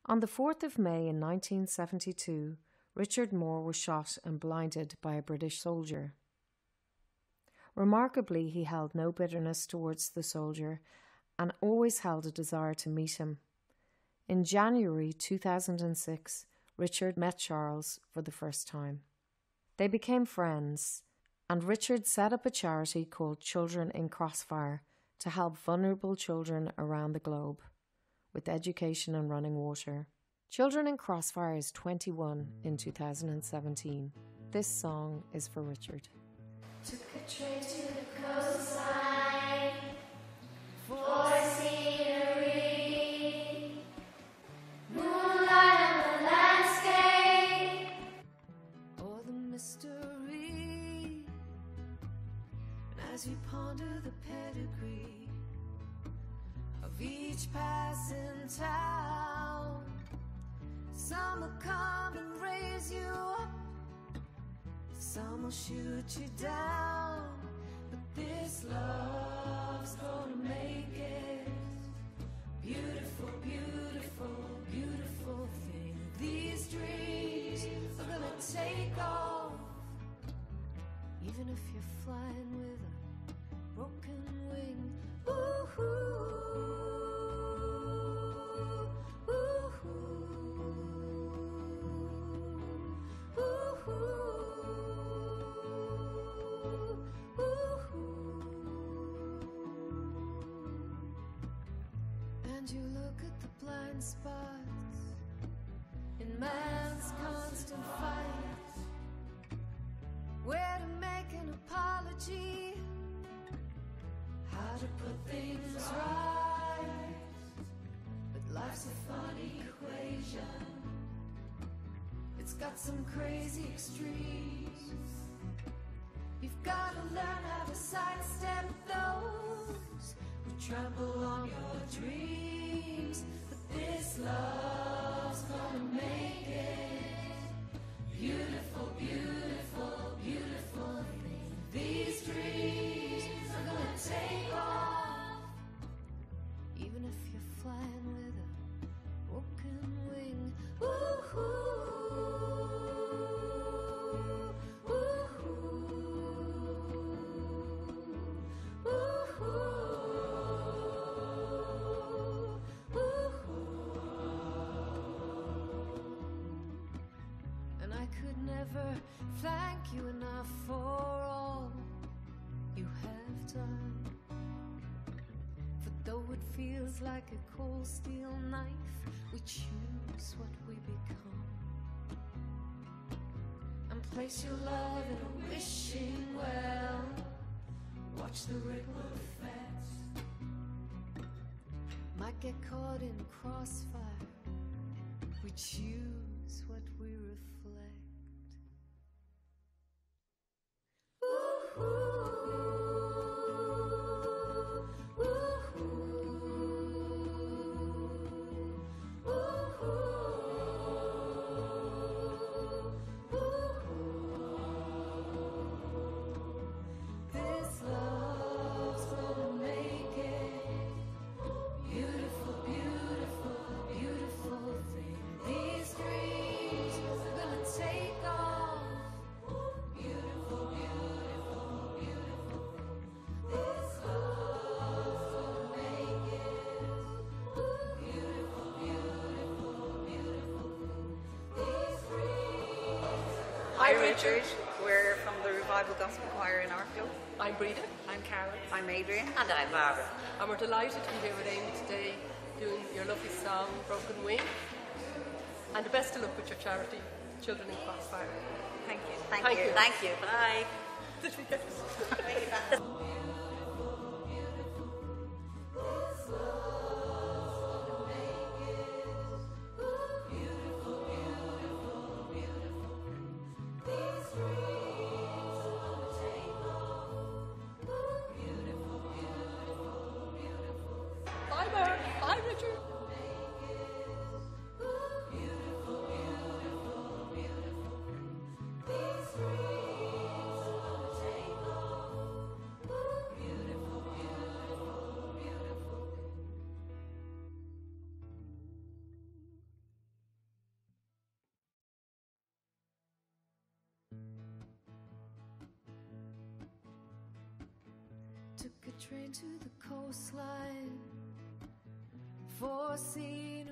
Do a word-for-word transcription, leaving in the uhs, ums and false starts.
On the fourth of May in nineteen seventy-two, Richard Moore was shot and blinded by a British soldier. Remarkably, he held no bitterness towards the soldier and always held a desire to meet him. In January two thousand six, Richard met Charles for the first time. They became friends, and Richard set up a charity called Children in Crossfire to help vulnerable children around the globe with education and running water. Children in Crossfire is twenty-one in two thousand seventeen. This song is for Richard. Took a train to the coastline for scenery, moonlight on the landscape, all the mystery. And as we ponder the pedigree of each passing town, some will come and raise you up, some will shoot you down, but this love's gonna make it beautiful, beautiful, beautiful thing. These dreams are gonna take off, even if you're flying with a broken wing. Ooh-hoo. You look at the blind spots in man's constant fight, where to make an apology, how to put things right. But life's a funny equation, it's got some crazy extremes. You've got to learn how to sidestep those who trample on your dreams. But this love's gonna make it beautiful, beautiful, beautiful thing. These dreams are gonna take off, even if you're flying with a broken wing. Ooh-hoo. Thank you enough for all you have done. For though it feels like a cold steel knife, we choose what we become, and place your love in a wishing well. Watch the ripple effects, might get caught in crossfire. We choose what we reflect. Hi Richard, we're from the Revival Gospel Choir in Arklow. I'm Breda. I'm Carol. I'm Adrian. And I'm Barbara. And we're delighted to be here with Amy today doing your lovely song, Broken Wing. And the best of luck with your charity, Children in Crossfire. Thank you. Thank, Thank you. you. Thank you. Bye. Did we get it? Bye, Bert. Bye, Richard. These dreams are gonna take off. took a train to the coastline, foreseen